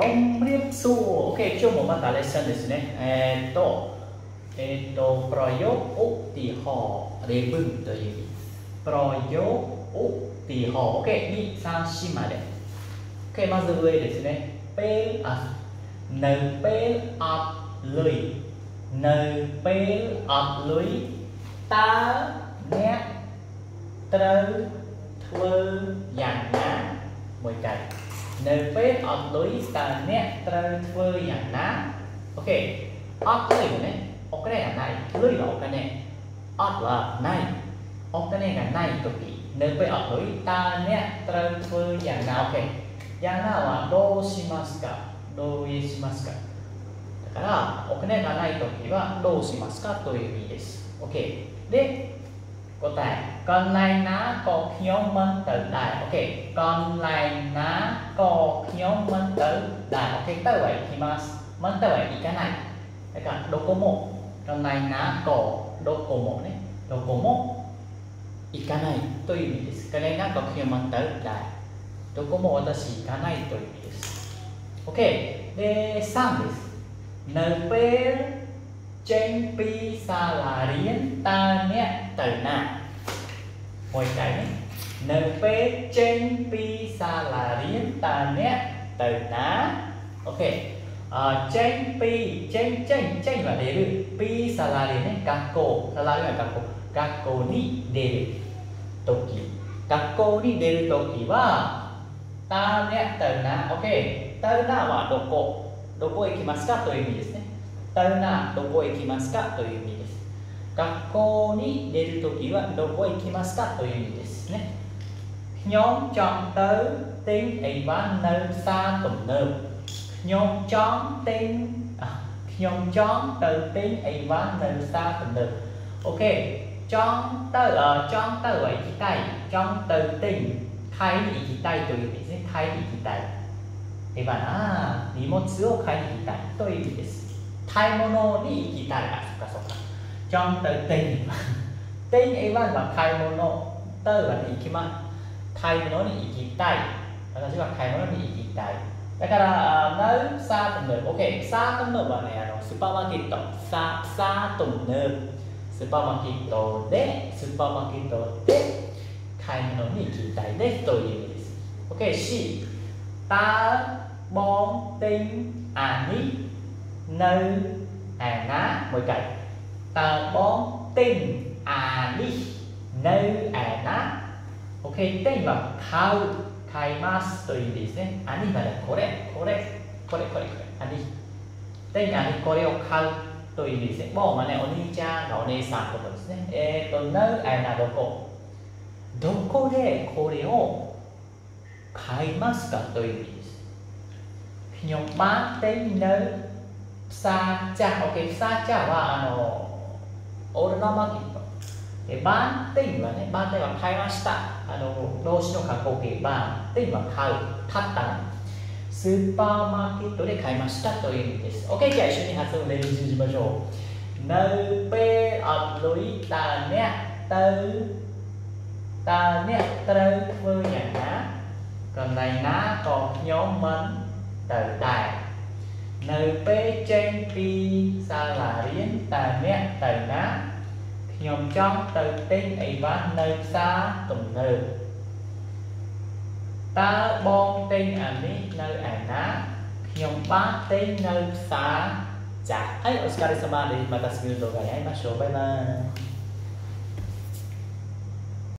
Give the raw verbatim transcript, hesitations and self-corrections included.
どんりゅそう OK 今日もまたレッスンですねえー、っとえー、っとプロヨオティホ例文という意味プロヨオティホ OK に、さん、しまで OK まず上ですねペアនៅពេលអត់លុយនៅពេលអត់លុយតើអ្នកត្រូវធ្វើយ៉ាងណាមួយកាយនៅពេលអត់លុយតើអ្នកត្រូវធ្វើយ៉ាងណាអូខេអត់លុយណាអូខេអាណៃលុយឡោកាណែអត់ឡាណៃអូខេកាណៃទៅពីនៅពេលអត់លុយតើអ្នកត្រូវធ្វើយ៉ាងណាអូខេយ៉ាងណាはどうしますかどうしますかだからお金がないときはどうしますかという意味です OK で答えកន្លែងណាក៏ខ្ញុំមិនទៅដែរអូខេកន្លែងណាក៏ខ្ញុំមិនទៅដែរអូខេទៅហើយ行きますមិនទៅហើយ行かないだからどこもកន្លែងណាក៏どこもねどこも行かないという意味ですកន្លែងណាក៏ខ្ញុំមិនទៅដែរどこも私行かないという意味です OK でさんですនៅពេលចេញពីសាលារៀនតើអ្នកទៅណាមួយចៃនេះនៅពេលចេញពីសាលារៀនតើអ្នកទៅណាអូខេអឺចេញពីចេញចេញចេញは出るពីសាលារៀនね学校サラリーマン学校学校に出る時学校に出る時はตาเนี่ยเติมนะโอเคเติมนะはどこどこ行きますかという意味ですねเติมนะどこ行きますかという意味です学校に出るときはどこ行きますかという意味ですねខ្ញុំចង់ទៅទិញអីវ៉ាន់នៅផ្សារទំនើបខ្ញុំចង់ទិញខ្ញុំចង់ទៅទិញអីវ៉ាន់នៅផ្សារទំនើបអូខេចង់ទៅចង់ទៅអីទីតៃចង់ទៅទិញ買いに行きたいという意味ですね。買いに行きたい。えばな、荷物を買いに行きたいという意味です。買い物に行きたい。あ、そっかそっか。ちょんと手に。手にえばは買い物。とは行きます。買い物に行きたい。私は買い物に行きたい。だから、នៅផ្សារទំនើប OK ផ្សារទំនើបはね、あのスーパーマーケット。さ、ផ្សារទំនើប。スーパーマーケットで、スーパーマーケットで、買い物に行きたいですという意味です。OK、C តើបងទិញអានេះនៅឯណាមួយកាយតើបងទិញអានេះនៅឯណា OK ទិញは買う買いますという意味ですね。あにはこれこれこれこれこれあにទិញあにこれを買うという意味ですね。បងはねお兄ちゃんがお姉さんのことですね。えっとនៅឯなどこどこでこれを買いますかという意味です。ខ្ញុំបានទិញនៅផ្សារចាស់អូខេផ្សារចាស់はあのオールナーマーケットでបានទិញはねបានទិញは買いましたあの動詞の過去形បានទិញは買う買ったスーパーマーケットで買いましたという意味です。OK じゃあ一緒に発音練習しましょう。នៅពេលអត់លុយតើអ្នកទៅតើអ្នកត្រូវធ្វើយ៉ាងណាកន្លែងណាក៏ខ្ញុំមិនទៅដែរនៅពេលចេញពីសាលារៀនតើអ្នកទៅណាខ្ញុំចង់ទៅទិញអីវ៉ាន់នៅផ្សារទំនើបតើបងទិញអានេះនៅឯណាខ្ញុំបានទិញនៅផ្សារចាស់はいお疲れ様ですまた次の動画に会いましょうバイバイ